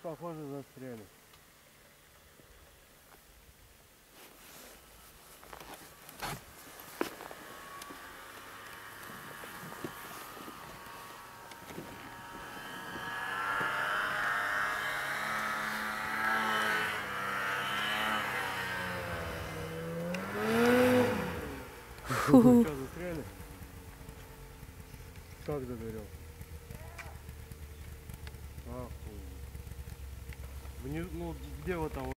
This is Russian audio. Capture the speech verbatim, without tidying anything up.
похоже, застряли. Фу. Что, застряли? Как загорел? Охуеть. Внизу, ну где вот там?